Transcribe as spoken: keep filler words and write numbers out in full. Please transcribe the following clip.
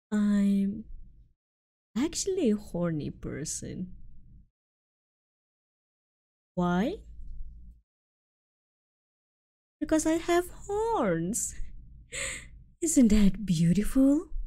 I'm actually a horny person. Why? Because I have horns. Isn't that beautiful?